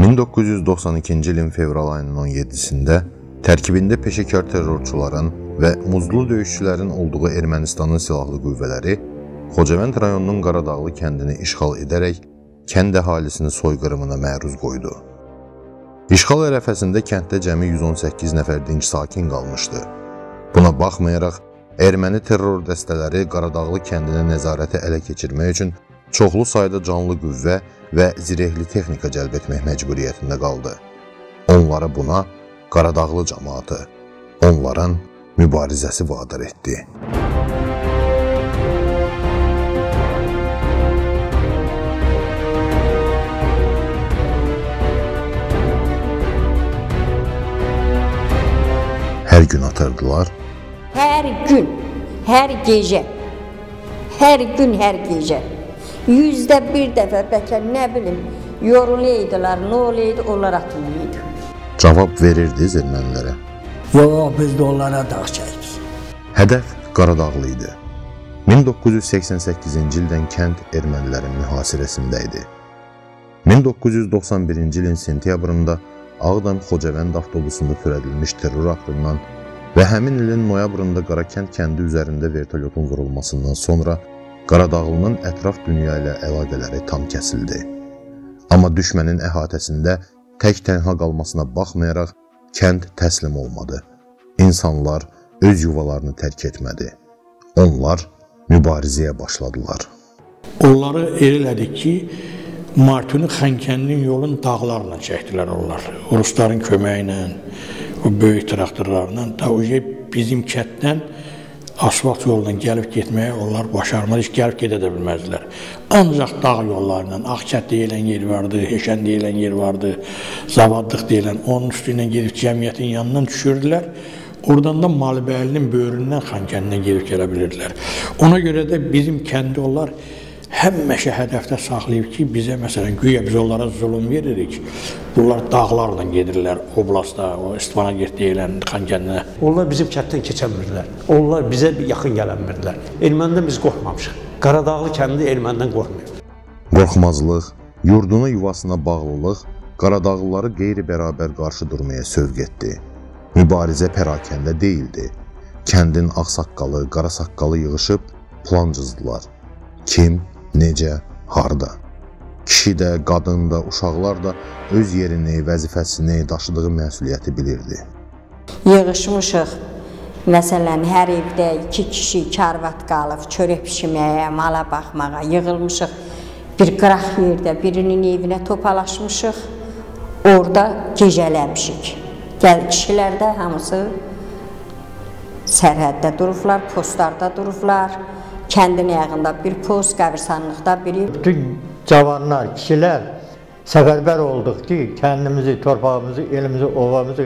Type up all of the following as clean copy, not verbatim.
1992-ci ilin fevral ayının 17-sində tərkibində peşəkar terrorçuların və muzlu döyüşçülərin olduğu Ermənistanın silahlı qüvvələri Xocavənd rayonunun Qaradağlı kəndini işğal edərək kənd əhalisini soyqırımına məruz qoydu. İşğal ərəfəsində kənddə cəmi 118 nəfər dinc sakin qalmışdı. Buna baxmayaraq, erməni terror dəstələri Qaradağlı kəndini nəzarəti ələ keçirmək üçün çoxlu sayda canlı qüvvə və zirehli texnika cəlb etmək məcburiyyətində qaldı. Onları buna Qaradağlı cəmaatı, onların mübarizəsi vadar etdi. Hər gün atırdılar. Hər gün, hər gecə, hər gün, hər gecə. 100-1 dəfə bəlkə nə bilim, yorulaydılar, nə olaydı, onlar atılıydı. Cavab verirdiniz ermənilərə? Yox, biz də onlara dağ çəkdik. Hədəf Qaradağlı idi. 1988-ci ildən kənd ermənilərin mühasirəsində idi. 1991-ci ilin sentyabrında Ağdam Xocavənd avtobusunda törədilmiş terror aktından və həmin ilin noyabrında Qarakənd kəndi üzərində vertolyotun vurulmasından sonra Qaradağlının ətraf dünya ilə əlaqələri tam kəsildi. Amma düşmənin əhatəsində tək-tənha qalmasına baxmayaraq kənd təslim olmadı. İnsanlar öz yuvalarını tərk etmədi. Onlar mübarizəyə başladılar. Onları elədik ki, Martuni Xankəndinin yolun dağlarla çəkdilər onlar. Rusların köməyi ilə, o böyük traktorlarla, da bizim kənddən asfalt yoldan gəlib getməyə onlar başarmadı, heç gəlib gedə də bilməzdilər. Ancaq dağ yollarla, Ağkət deyilən yer vardı, Heşən deyilən yer vardı, Zavadlıq deyilən, onun üstündən gedib cəmiyyətin yanından düşürdülər. Oradan da Malıbəylinin böyründən Xankəndinə gedib gələ bilirdilər. Ona görə də bizim kəndi onlar həmişə hədəfdə saxlayıb ki, bizə məsələn, güya biz onlara zulüm veririk. Bunlar dağlarla gedirlər, oblastda, o İstvanagert deyilən Xankəndinə. Onlar bizim kənddən keçəmirdilər. Onlar bizə yaxın gələnmirdilər. Ermənidən biz qorxmamışıq. Qaradağlı kəndi ermənidən qorxmuyor. Qorxmazlıq, yurduna yuvasına bağlılıq Qaradağlıları qeyri-bərabər qarşı durmaya sövq etdi. Mübarizə pərakəndə deyildi. Kəndin ağsaqqalı, qarasaqqalı yığışıb plan cızdılar. Kim, necə, harda? Kişi də, qadın da, uşaqlar da öz yerini, vəzifəsini, daşıdığı məsuliyyəti bilirdi. Yığışmışıq, məsələn, hər evdə 2 kişi karvat qalıb, çörək pişirməyə, mala baxmağa, yığılmışıq. Bir qıraq yerdə birinin evinə topalaşmışıq, orada gecələmişik. Kişilər də hamısı sərhəddə durublar, postlarda durublar. Kəndin ayağında bir post, qəbirstanlıqda biri. Bütün cavanlar, kişilər səfərbər olduq ki, kəndimizi, torpağımızı, elimizi, ovamızı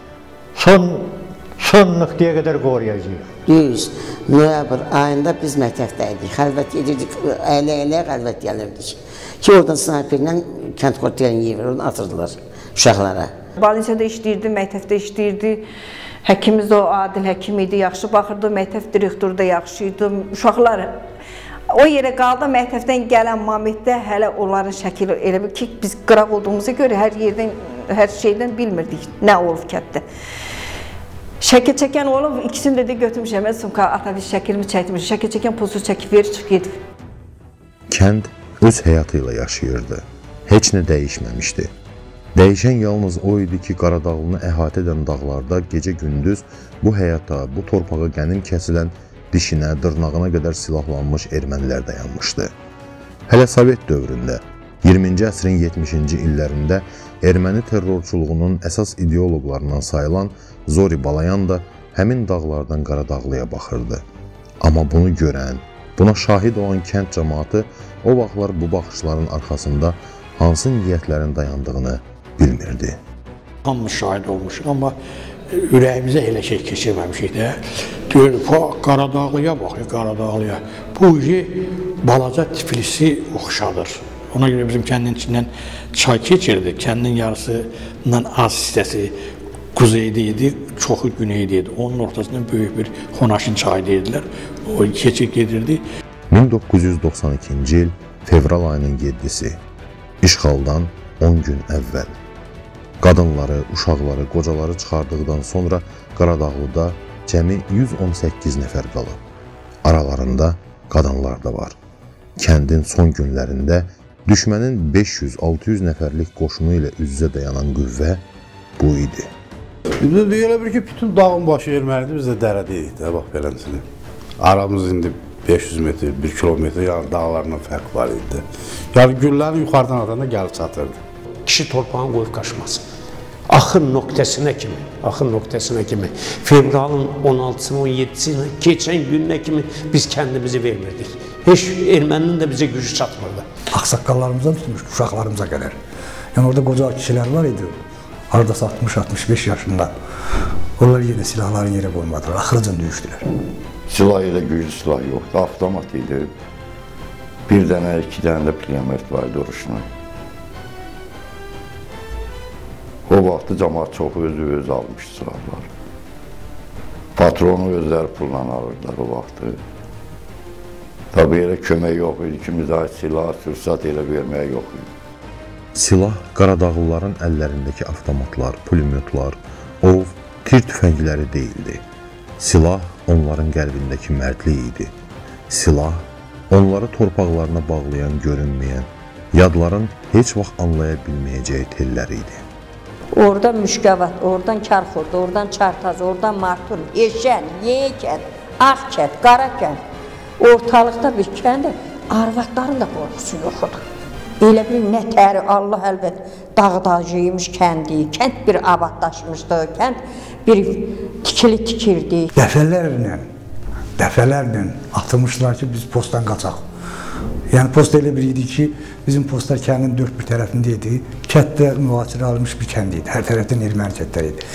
son nöqtəyə qədər qoruyacağıq. Düz, noyabr ayında biz məktəbdəydik, xəlvət edirdik, əylə-əylə xəlvət gəlirdik. Ki, oradan snayperlə kənd qortiyalını yiyir, oradan atırdılar uşaqlara. Balinsiyada işləyirdi, məktəbdə işləyirdi. Həkimiz o adil həkim idi, yaxşı baxırdı, məktəb direktoru da yaxşı idi. Uşaqlar o yerə qaldı, məktəbdən gələn momentdə hələ onların şəkili elə bir ki, biz qıraq olduğumuza görə hər şeydən bilmirdik nə olub kənddə. Şəkil çəkən olub, ikisini də götürmüşəm, sumka ataviz şəkilimi çəkmişəm, şəkil çəkən pozu çəkib verir, çıx gedib. Kənd öz həyatı ilə yaşayırdı, heç nə dəyişməmişdi. Dəyişən yalnız o idi ki, Qaradağlını əhatə edən dağlarda gecə-gündüz bu həyata, bu torpağa qənim kəsilən dişinə, dırnağına qədər silahlanmış ermənilər dayanmışdı. Hələ Sovet dövründə, 20-ci əsrin 70-ci illərində erməni terrorçuluğunun əsas ideoloqlarından sayılan Zori Balayan da həmin dağlardan Qaradağlıya baxırdı. Amma bunu görən, buna şahid olan kənd cəmaatı o vaxtlar bu baxışların arxasında hansı niyyətlərin dayandığını bilmirdi. Hamımız şahid olmuşuq, amma ürəyimizə elə şey keçirməmişik də. Deyir, Qaradağlıya baxıyor, Qaradağlıya. Bu balaca Tiflisi oxşadır. Ona görə bizim kəndin içindən çay keçirdi. Kəndin yarısından az hissəsi kuzeydə idi, çoxu güneydə idi. Onun ortasından böyük bir Xonaşin çayı deyirlər. O keçir gedirdi. 1992-ci il fevral ayının 7-si, işğaldan 10 gün əvvəl. Qadınları, uşaqları, qocaları çıxardıqdan sonra Qaradağlıda cəmi 118 nəfər qalıb. Aralarında qadınlar da var. Kəndin son günlərində düşmənin 500-600 nəfərlik qoşunu ilə üz-üzə dayanan qüvvə bu idi. Elə bir ki, bütün dağın başı ermənidir, biz də dərədəyik də, bax beləsini. Aramız indi 500 metr, 1 kilometr, yəni dağlarla fərq var idi. Yəni güllərin yuxarıdan adana gəlib çatırdı. Kişi torpağını qoyub qaçmasın. Axır nöqtəsinə kimi, fevralın 16-sını, 17-sini, keçən gününə kimi biz kəndimizi vermirdik. Heç erməninin də bizə gücü çatmırdı. Ağsaqqallarımızdan tutmuş, uşaqlarımıza qədər. Yəni orada qoca kişilər var idi, haradasa 60-65 yaşında. Onlar yenə silahların yerə qoymadılar, axırıcan döyüşdülər. Silah elə güclü silah yoxdur, avtomat idi. Bir dənə, 2 dənə də pulemyot var idi duruşuna. O vaxtı cəmaat çoxu özü almış silahlar. Patronu özləri pulla alırlar o vaxtı. Tabii elə kömək yox idi ki, müzahid silah, fürsat elə verməyə yox idi. Silah Qaradağlıların əllərindəki avtomatlar, pulemyotlar, ov, tir tüfəngləri deyildi. Silah onların qəlbindəki mərdlik idi. Silah onları torpaqlarına bağlayan, görünməyən, yadların heç vaxt anlaya bilməyəcəyi tellər idi. Oradan Müşkəvat, oradan Karxurd, oradan Çartaz, oradan Martun, Eşən, Yeykən, Ağkət, Qarakən. Ortalıqda bir kəndə arvadların da qorxusu yoxdur. Elə bir nətəri Allah əlbət dağdacıymış kəndi, kənd bir abadlaşmışdı, kənd bir tikili tikirdi. Dəfələrlə atılmışlar ki, biz postdan qaçaq. Yəni post elə bir idi ki, bizim postlar kəndin dörd bir tərəfində idi. Kətdə mühasirə alınmış bir kənd idi. Hər tərəfdən erməni kətlər idi.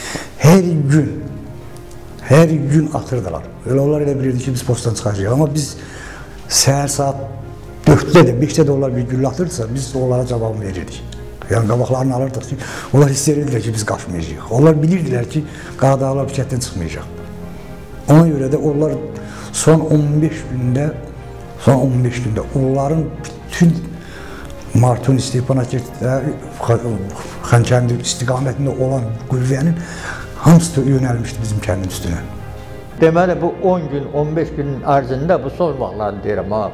Hər gün atırdılar. Onlar elə bilirdi ki, biz postdan çıxacağıq. Amma biz səhər saat 4-də də, 5-də də onlar bir güllə atırdısa, biz onlara cavabını verirdik. Yəni qabaqlarını alırdıq ki, onlar hiss edirdilər ki, biz qaçmayacağıq. Onlar bilirdilər ki, Qaradağlar bir kətdən çıxmayacaq. Ona görə də onlar son 15 gündə onların bütün Martun, Stepanakert, Xankəndi istiqamətində olan qüvvənin hamısı yönəlmişdi bizim kəndin üstünə. Deməli, bu 10 gün, 15 günün ərzində, bu son vaxtlarını deyirəm ha.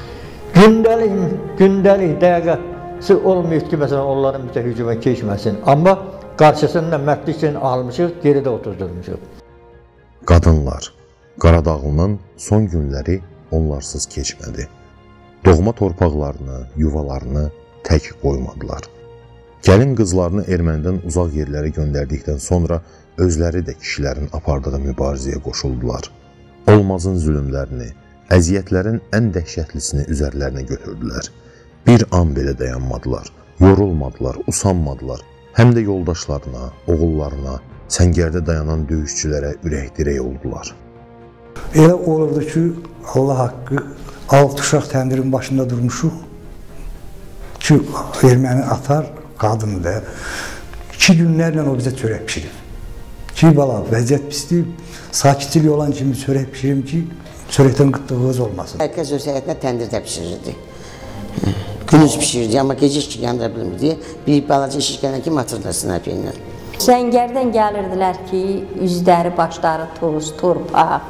Gündəlik dəqiqəsi olmuyor ki, məsələn, onların bizə hücuma keçməsin. Amma qarşısında mərdliklə almışıq, geridə oturdurmuşıq. Qadınlar, Qaradağlının son günləri onlarsız keçmədi. Doğma torpaqlarını, yuvalarını tək qoymadılar. Gəlin qızlarını ermənidən uzaq yerlərə göndərdikdən sonra özləri də kişilərin apardığı mübarizəyə qoşuldular. Olmazın zülümlərini, əziyyətlərin ən dəhşətlisini üzərlərinə götürdülər. Bir an belə dayanmadılar, yorulmadılar, usanmadılar. Həm də yoldaşlarına, oğullarına, səngərdə dayanan döyüşçülərə ürək-dirək oldular. Elə olurdu ki, Allah haqqı, 6 uşaq təndirin başında durmuşuq ki, erməni atar, qadını da 2 günlərlə o bizə çörək pişirir. Ki, bala, vəziyyət pisdir, sakitçilik olan kimi çörək pişirim ki, çörəkdən qıtlığınız olmasın. Herkes öz həyatına təndirdə pişirirdi. Gündüz pişirirdi, amma gecə işki yandıra bilmirdi. Bir balaca iş gələn kimi atırdılar snayperlə. Səngərdən gəlirdilər ki, üzləri, başları toz, torpaq.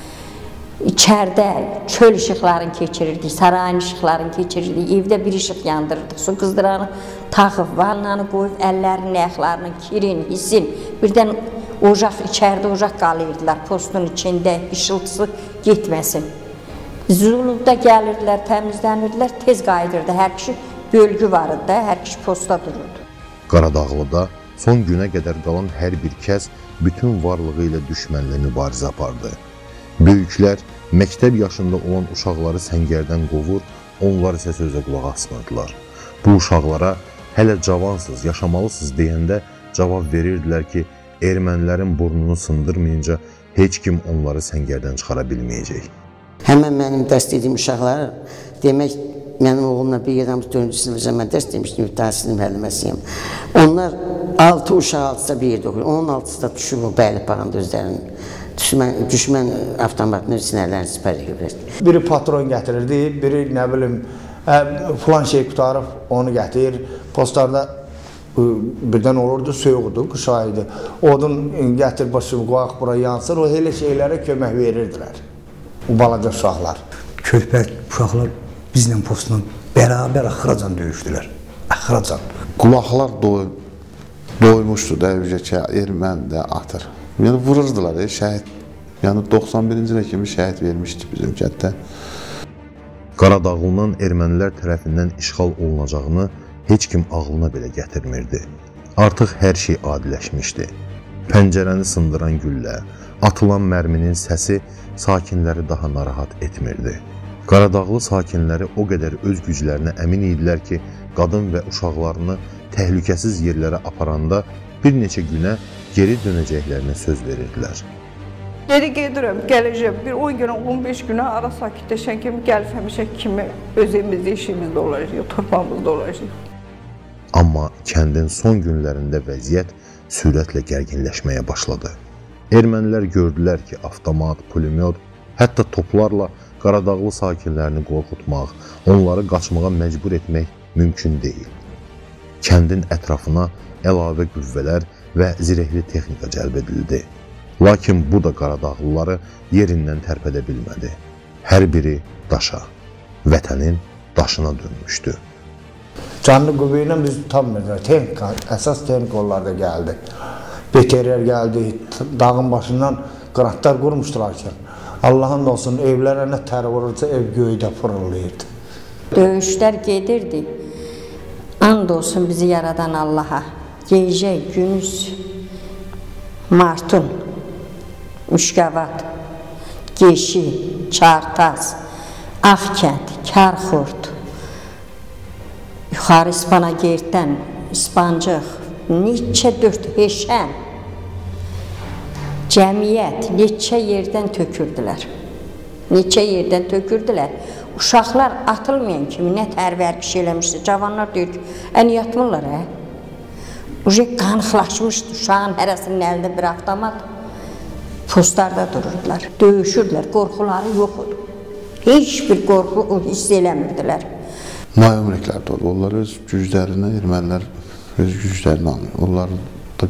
İçərdə çöl işıqlarını keçirirdik, sarayın işıqlarını keçirirdik, evdə bir işıq yandırırdıq. Su qızdıranı taxıb, vannanı qoyub, əllərinin, ayaqlarını, kirin, hisin. Birdən ocaq, içərdə ocaq qalırdılar, postun içində işıltısı getməsin. Zulubda gəlirdilər, təmizlənirdilər, tez qayıdırdı. Hər kişi bölgü var idi, hər kişi posta dururdu. Qaradağlıda son günə qədər qalan hər bir kəs bütün varlığı ilə düşmənlə mübarizə apardı. Böyüklər məktəb yaşında olan uşaqları səngərdən qovur, onlar isə sözə qulaq asmırdılar. Bu uşaqlara hələ cavansız, yaşamalısınız deyəndə cavab verirdilər ki, ermənilərin burnunu sındırmayınca heç kim onları səngərdən çıxara bilməyəcək. Həmən mənim dərs dediyim uşaqlar, demək, mənim oğlumla bir yerdən 4-cü sinifəcə mən dərs demişdim, mütəhsili müəlliməsiyəm. Onlar 6 uşaq 6-da bir yerdə oxuyur, onun 6-sı da düşür bu bəylik bağında özlərinin. Düşmən avtomatını sinərlərini sipər edirlər. Biri patron gətirirdi, biri nə bilim, filan şey qutarıb onu gətirir, postlarda birdən olurdu, soyuqdu, qış ayıydı. Odun gətir başımı, qoyaq bura yansın, o elə şeylərə kömək verirdilər. O balaca uşaqlar. Körpə uşaqlar bizlə postla bərabər axıracan döyüşdülər. Axıracan. Qulaqlar doymuşdu da, erməni də atır. Yəni vururdular, şəhid. Yəni 91-ci ilə kimi şəhid vermişdi bizim kənddə. Qaradağlı'nın ermənilər tərəfindən işğal olunacağını heç kim ağlına belə gətirmirdi. Artıq hər şey adiləşmişdi. Pəncərəni sındıran güllə, atılan mərminin səsi sakinləri daha narahat etmirdi. Qaradağlı sakinləri o qədər öz güclərinə əmin idilər ki, qadın və uşaqlarını təhlükəsiz yerlərə aparanda bir neçə günə geri dönəcəklərinə söz verirdilər. Geri gedirəm, gələcəm. Bir 10 günə, 15 günə ara sakitləşən kimi gəlib həmişə kimi öz evimizdə, işimizdə olacaq, torpağımızda olacaq. Amma kəndin son günlərində vəziyyət sürətlə gərginləşməyə başladı. Ermənilər gördülər ki, avtomat, pulemyot, hətta toplarla Qaradağlı sakinlərini qorxutmaq, onları qaçmağa məcbur etmək mümkün deyil. Kəndin ətrafına əlavə qüvvələr və zirehli texnika cəlb edildi. Lakin bu da Qaradağlıları yerindən tərpədə bilmədi. Hər biri daşa, vətənin daşına dönmüşdü. Canlı qüvvə ilə biz tutamırdılar. Texnika, əsas texnika onlarda gəldi. BTR-lər gəldi, dağın başından qıratlar qurmuşdular ki, Allah'ın olsun evlərə nə tər vurursa ev göydə fırıldayırdı. Döyüşlər gedirdi. And olsun bizi yaradan Allah'a. Gecə, gündüz, Martun, Müşkəvat, Geşi, Çartaz, Ağkənd, Kərxurd, Yuxarı İspanagerdən, İspancıq, neçə dörd heşən, cəmiyyət neçə yerdən tökürdülər. Neçə yerdən tökürdülər. Uşaqlar atılmayan kimi nə tərvərqiş eləmişdi. Cavanlar deyir ki, yatmırlar, Uje qanıqlaşmışdı. Uşağın hərəsinin əlində bir avtomat. Postlarda dururdular, döyüşürdülər, qorxuları yox idi. Heç bir qorxu hiss eləmirdilər. Mayomliklər də oldu. Onlar öz güclərini, ermənilər öz güclərini alıyor. Onlar da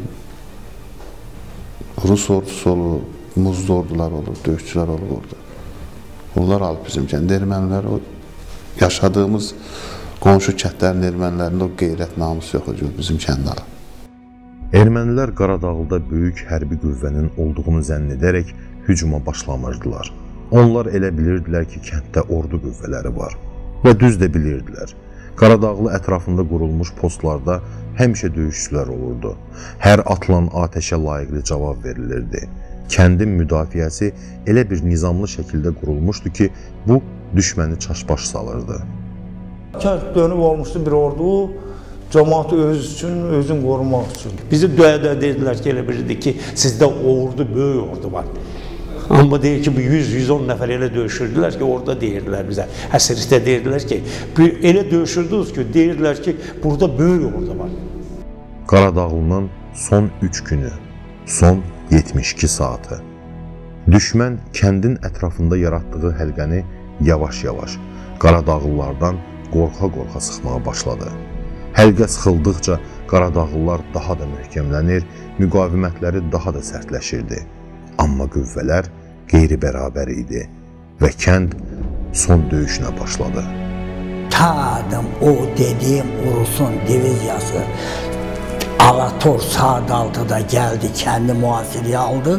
Rus ordusu olur, muzlu ordular olur, döyüşçülər olur orada. Onlar alıb bizim kəndə. Ermənilər o yaşadığımız qonşu kəndlərin ermənilərində o qeyrət namusu yox idi bizim kəndə alıb. Ermənilər Qaradağlıda böyük hərbi qüvvənin olduğunu zənn edərək hücuma başlamırdılar. Onlar elə bilirdilər ki, kənddə ordu qüvvələri var və düz də bilirdilər. Qaradağlı ətrafında qurulmuş postlarda həmişə döyüşçülər olurdu. Hər atılan atəşə layiqli cavab verilirdi. Kəndin müdafiəsi elə bir nizamlı şəkildə qurulmuşdu ki, bu düşməni çaşbaş salırdı. Kənd dönüb olmuşdu bir ordu. Cəmaatı öz üçün, özünü qorumaq üçün. Bizi döyə-döyə dedilər ki, elə bilirdik ki, sizdə ordu, böyük ordu var. Amma deyir ki, bu 100-110 nəfər elə döyüşürdülər ki, orada deyirdilər bizə. Əsirlikdə deyirdilər ki, elə döyüşürdünüz ki, deyirdilər ki, burada böyük ordu var. Qaradağlı'nın son 3 günü, son 72 saatı. Düşmən kəndin ətrafında yaratdığı həlqəni yavaş-yavaş Qaradağlılardan qorxa-qorxa sıxmağa başladı. Həlqə sıxıldıqca Qaradağlılar daha da möhkəmlənir, müqavimətləri daha da sərtləşirdi. Amma qüvvələr qeyri-bərabər idi və kənd son döyüşünə başladı. Tadım o dediyim Urusun diviziyası Alator saat 6'da geldi, kendi muhasiriye aldı.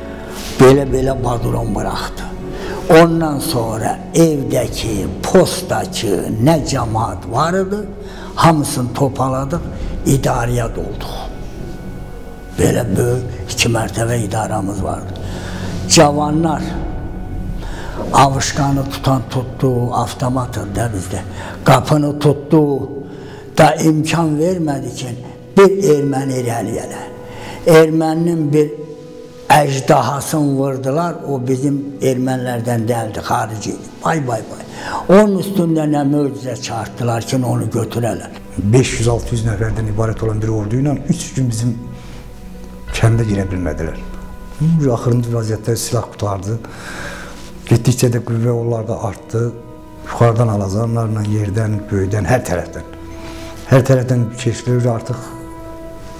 Belə badron bıraktı. Ondan sonra evdeki, postdaki ne cemaat vardı, hamısını topaladık, idareye dolduk. Böyle büyük 2 mərtəbə idaremiz vardı. Cavanlar, avuşkanı tutan tuttu, avtomatı da bizde. Kapını tuttu, da imkan vermedi ki bir erməni irəliyələ. Erməninin bir əjdahasını vurdular, o bizim ermənilərdən dəldi, xarici. Bay. Onun üstündə nə möcüzə çarptılar ki, onu götürələr. 500-600 nəfərdən ibarət olan bir ordu ilə 3 gün bizim kəndə girə bilmədilər. Axırıncı vəziyyətdə silah qutardı. Getdikcə də qüvvə onlarda artdı. Yuxarıdan alazanlarla, yerdən, göydən, hər tərəfdən. Hər tərəfdən keçilir, artıq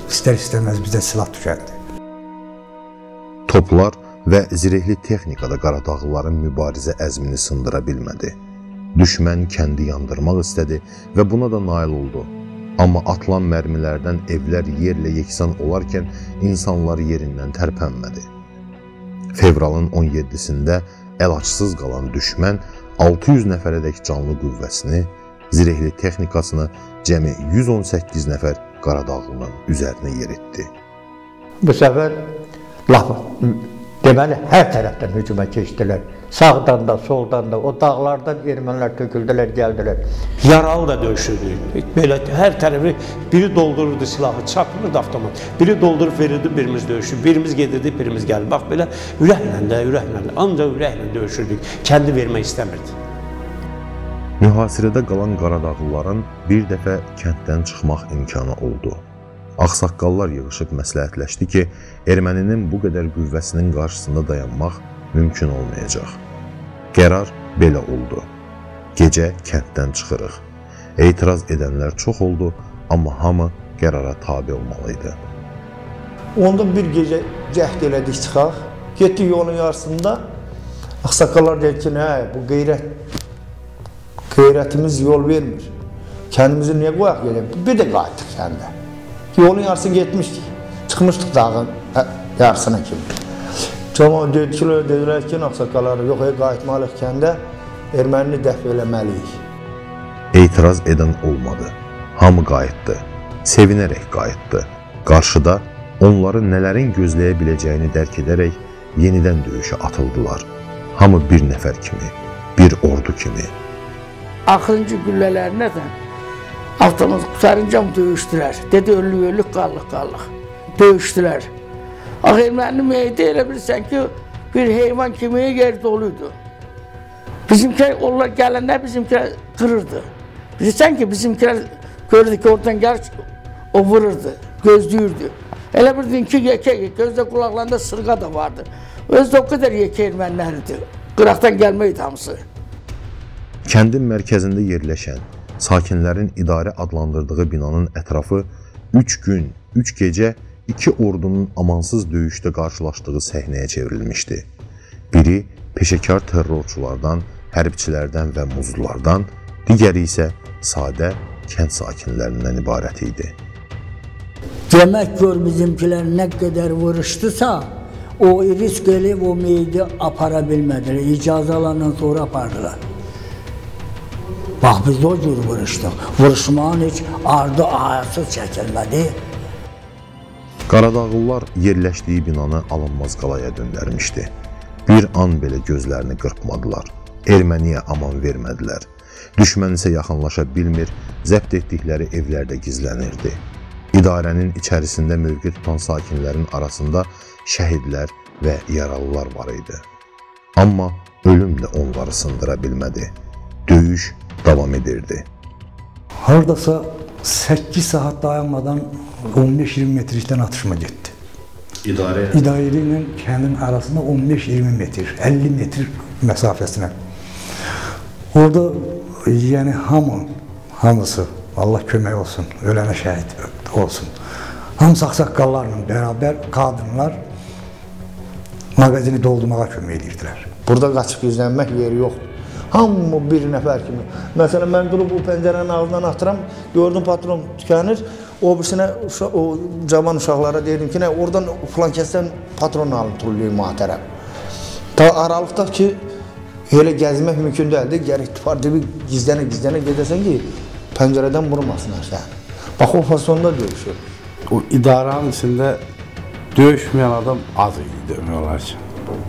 istər-istəməz bizdə silah tükəndi. Toplar və zirehli texnikada Qaradağlıların mübarizə əzmini sındıra bilmədi. Düşmən kəndi yandırmaq istədi və buna da nail oldu. Amma atılan mərmilərdən evlər yerlə yeksan olarkən insanlar yerindən tərpənmədi. Fevralın 17-sində əlacsız qalan düşmən 600 nəfərədək canlı qüvvəsini, zirehli texnikasını cəmi 118 nəfər Qaradağlının üzərinə yeritdi. Bu səfər deməli, hər tərəfdən hücuma keçdilər. Sağdan da, soldan da, o dağlardan ermənilər töküldülər, gəldilər. Yaralı da döyüşürdü. Belə hər tərəfi biri doldururdu silahı, çapırırdı avtomat. Biri doldurub verirdi, birimiz döyüşürdü. Birimiz gedirdi, birimiz gəldi. Bax belə ürəklə, ancaq ürəklə döyüşürdük. Kəndi vermək istəmirdi. Mühasirədə qalan Qaradağlıların bir dəfə kənddən çıxmaq imkanı oldu. Ağsaqqallar yığışıb məsləhətləşdi ki, erməninin bu qədər qüvvəsinin qarşısında dayanmaq mümkün olmayacaq. Qərar belə oldu. Gecə kənddən çıxırıq. Etiraz edənlər çox oldu, amma hamı qərara tabi olmalıydı. Onda bir gecə cəhd elədik çıxaq. Getdik yolun yarısında. Ağsaqqallar deyir ki, bu qeyrətimiz yol vermir. Kəndimizi niyə qoyaq gedək? Bir də qayıtdıq kəndə. Yolun yarısını getmişdik. Çıxmışdıq dağın yarısına kimi. Cəmaət dedilər ki, ağsaqqallar yox, qayıtmalıyıq kəndə, ermənini dəf eləməliyik. Etiraz edən olmadı. Hamı qayıtdı. Sevinərək qayıtdı. Qarşıda onları nələrin gözləyə biləcəyini dərk edərək yenidən döyüşə atıldılar. Hamı bir nəfər kimi, bir ordu kimi. Axırıncı güllələrinə də avtomat qutarıncam döyüşdülər. Dedi, öllük, qallıq. Döyüşdülər. Axı, erməninin meyidi elə bilirsən ki, bir heyvan kimi yer doluydu. Bizimkilər, onlar gələndə bizimkilər qırırdı. Bilirsən ki, bizimkilər gördü ki, oradan gəlir, o vururdu, gözləyirdi. Elə bildin ki, gözdə qulaqlarında sırğa da vardı. Özdə o qədər yekə ermənilərdi. Qıraqdan gəlməkdi hamısı. Kəndin mərkəzində yerləşən, sakinlərin idarə adlandırdığı binanın ətrafı 3 gün, 3 gecə 2 ordunun amansız döyüşdə qarşılaşdığı səhnəyə çevrilmişdi. Biri peşəkar terrorçulardan, hərbçilərdən və muzlulardan, digəri isə sadə kənd sakinlərindən ibarət idi. Demək gör bizimkilər nə qədər vuruşdusa, o risk eləyib o meyidi apara bilmədilər. İcazə alandan sonra apardılar. Bax, biz o cür vuruşduq. Vuruşmağın heç ardı ayasız çəkilmədi. Qaradağlılar yerləşdiyi binanı alınmaz qalaya döndərmişdi. Bir an belə gözlərini qırpmadılar. Erməniyə aman vermədilər. Düşmən isə yaxınlaşa bilmir, zəbt etdikləri evlərdə gizlənirdi. İdarənin içərisində mövqe tutan sakinlərin arasında şəhidlər və yaralılar var idi. Amma ölüm də onları sındıra bilmədi. Döyüş davam edirdi. Haradasa 8 saat dayanmadan 15-20 metrlikdən atışma getdi. İdarə ilə kəndin arasında 15-20 metr, 50 metr məsafəsinə. Orada yəni hamısı, Allah kömək olsun, ölənə şəhid olsun. Hamısı ağsaqqallarla bərabər qadınlar mağazini doldurmağa kömək edirdilər. Burada qaçıb gizlənmək yeri yoxdur. Hamı bir nəfər kimi. Məsələn, mən durub bu pəncərənin ağzından atıram, gördüm patron tükənir, o birisinə, o cavan uşaqlara dedim ki, oradan falan kəsdən patron alın tulluyum matərə. Ta aralıqda ki, elə gəzmək mümkün deyildi, gərək tupardı bir gizlənə gedəsən ki, pəncərədən vurmasınlar səni. Bax, o fasonda döyüşür. O idarənin içində döyüşməyən adam az idi demək olar ki.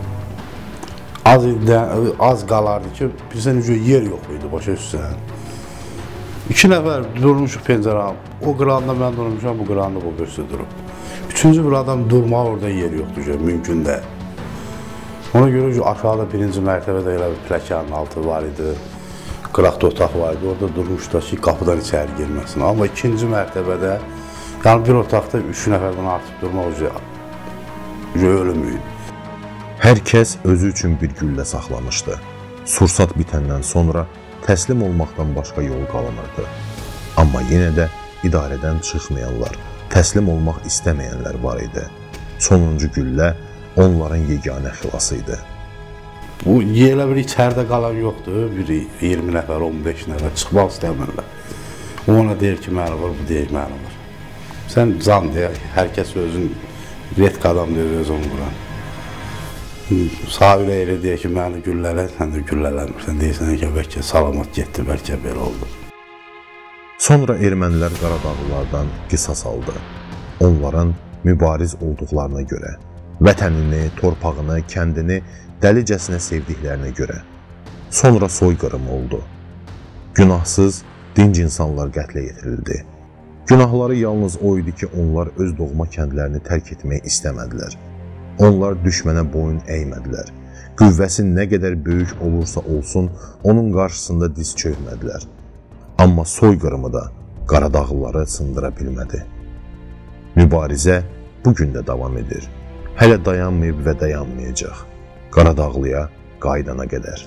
Az qalardı ki, bilsən yer yox idi, başa düşsən. 2 nəfər durmuşuq pəncərə, o qıranda mən durmuşam, bu qıranda bu birisi durub. 3-cü bir adam durmağa orada yer yoxdur ki, mümkün deyil. Ona görə ki, aşağıda 1-ci mərtəbədə elə bir pləkanın altı var idi, qıraqda otaq var idi, orada durmuşlar ki, qapıdan içəri girməsin. Amma 2-ci mərtəbədə, yəni bir otaqda 3 nəfərdən artıq durmaq ölüm idi. Hər kəs özü üçün bir güllə saxlamışdı. Sursat bitəndən sonra təslim olmaqdan başqa yol qalmırdı. Amma yenə də idarədən çıxmayanlar təslim olmaq istəməyənlər var idi. Sonuncu güllə onların yeganə xilası idi. Bu elə bir içəridə qalan yoxdur, biri 20 nəfər, 15 nəfər çıxmaq istəmirlər. Ona deyir ki, məni var, bu deyir, məni var. Sən can deyək, hər kəs özün, retk adam deyir, özün vuran. Sağ ilə elə deyək ki, məni güllələ, sən də güllələnmirsən, deyirsən ki, bəlkə salamat getdi, bəlkə belə oldu. Sonra ermənilər Qaradağlılardan qisas aldı. Onların mübariz olduqlarına görə, vətənini, torpağını, kəndini dəlicəsinə sevdiklərinə görə. Sonra soyqırım oldu. Günahsız, dinc insanlar qətlə yetirildi. Günahları yalnız o idi ki, onlar öz doğma kəndlərini tərk etmək istəmədilər. Onlar düşmənə boyun əymədilər. Qüvvəsi nə qədər böyük olursa olsun, onun qarşısında diz çökmədilər. Amma soyqırımı da Qaradağlıları sındıra bilmədi. Mübarizə bugün də davam edir. Hələ dayanmayıb və dayanmayacaq. Qaradağlıya qaydana qədər.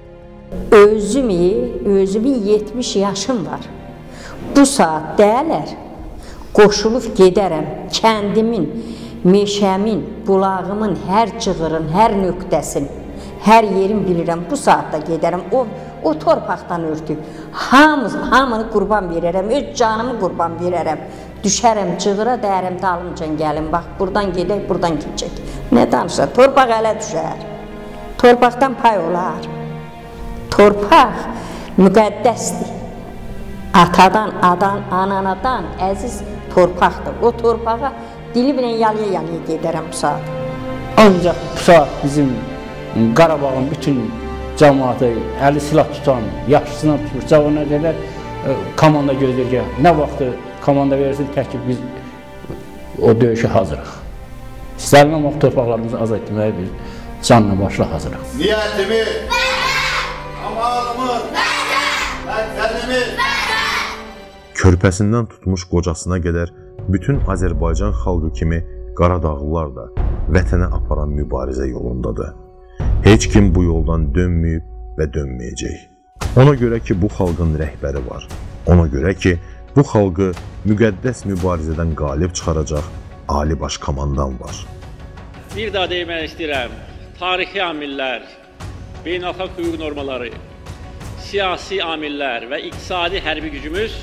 Özümün 70 yaşım var. Bu saat dəyələr, qoşulub gedərəm kəndimin, meşəmin, bulağımın hər cığırın, hər nöqtəsin, hər yerin bilirəm. Bu saatda gedərəm, o torpaqdan örtüb. Hamını qurban verərəm, öz canımı qurban verərəm. Düşərəm, cığıra dəyərəm, dalımcan gəlin, bax, buradan gedək, buradan keçək. Nə danışır? Torpaq ələ düşər. Torpaqdan pay olar. Torpaq müqəddəsdir. Atadan, ananadan əziz torpaqdır. O torpağa dili bilən yalıya gedərəm bu saat. Ancaq bu saat bizim Qarabağın bütün cəmaatı, əli silah tutan, yaxşısına tutmuş, cavana qədər komanda gözləyir ki, nə vaxtı komanda verirsin, tək ki biz o döyüşə hazırıq. İstənilən vaxt torpaqlarımızı azad etməyə biz canla başla hazırıq. Niyyətimiz, amalımız, məqsədimiz. Körpəsindən tutmuş qocasına qədər bütün Azərbaycan xalqı kimi Qaradağlılar da vətənə aparan mübarizə yolundadır. Heç kim bu yoldan dönməyib və dönməyəcək. Ona görə ki, bu xalqın rəhbəri var. Ona görə ki, bu xalqı müqəddəs mübarizədən qalib çıxaracaq Ali Baş Komandan var. Bir daha demək istəyirəm, tarixi amillər, beynəlxalq hüquq normaları, siyasi amillər və iqtisadi hərbi gücümüz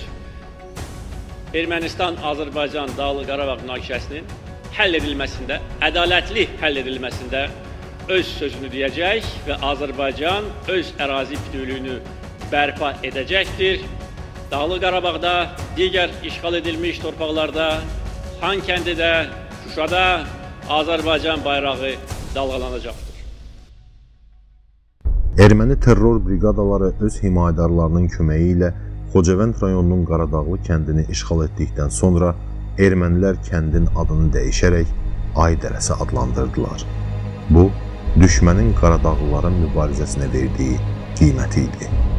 Ermənistan-Azərbaycan Dağlıq Qarabağ münaqişəsinin həll edilməsində, ədalətli həll edilməsində öz sözünü deyəcək və Azərbaycan öz ərazi bütövlüyünü bərpa edəcəkdir. Dağlıq Qarabağda, digər işğal edilmiş torpaqlarda, Xankəndidə, Şuşada Azərbaycan bayrağı dalğalanacaqdır. Erməni terror briqadaları öz himayədarlarının köməyi ilə Xocavənd rayonunun Qaradağlı kəndini işğal etdikdən sonra ermənilər kəndin adını dəyişərək Aydərəsi adlandırdılar. Bu, düşmənin Qaradağlıların mübarizəsinə verdiyi qiyməti idi.